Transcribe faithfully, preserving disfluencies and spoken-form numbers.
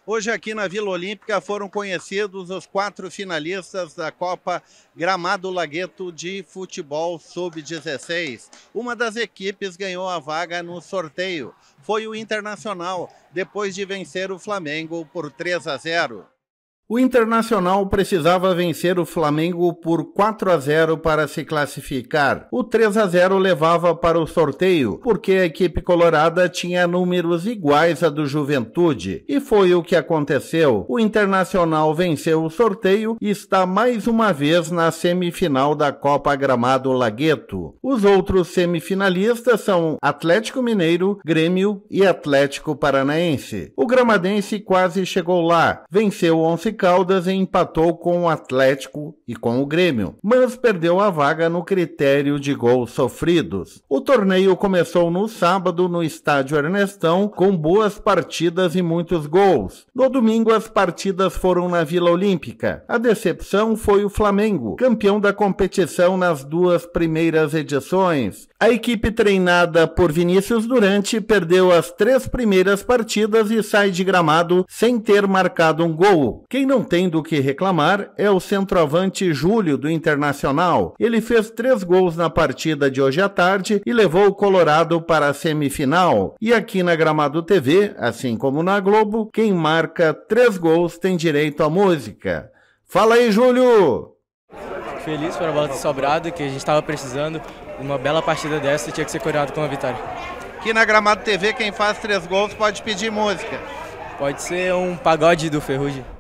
Hoje aqui na Vila Olímpica foram conhecidos os quatro finalistas da Copa Gramado Lagueto de Futebol sub dezesseis. Uma das equipes ganhou a vaga no sorteio. Foi o Internacional, depois de vencer o Flamengo por três a zero. O Internacional precisava vencer o Flamengo por quatro a zero para se classificar. O três a zero levava para o sorteio, porque a equipe colorada tinha números iguais a do Juventude. E foi o que aconteceu. O Internacional venceu o sorteio e está mais uma vez na semifinal da Copa Gramado Lagueto. Os outros semifinalistas são Atlético Mineiro, Grêmio e Atlético Paranaense. O gramadense quase chegou lá, venceu o Once Caldas e empatou com o Atlético e com o Grêmio, mas perdeu a vaga no critério de gols sofridos. O torneio começou no sábado no Estádio Ernestão, com boas partidas e muitos gols. No domingo as partidas foram na Vila Olímpica. A decepção foi o Flamengo, campeão da competição nas duas primeiras edições. A equipe treinada por Vinícius Durante perdeu as três primeiras partidas e sai de Gramado sem ter marcado um gol. Quem não tem do que reclamar é o centroavante Júlio do Internacional. Ele fez três gols na partida de hoje à tarde e levou o Colorado para a semifinal. E aqui na Gramado T V, assim como na Globo, quem marca três gols tem direito à música. Fala aí, Júlio! Feliz pela bola ter sobrado, que a gente estava precisando. Uma bela partida dessa tinha que ser coroado com uma vitória. Aqui na Gramado T V, quem faz três gols pode pedir música. Pode ser um pagode do Ferrugem.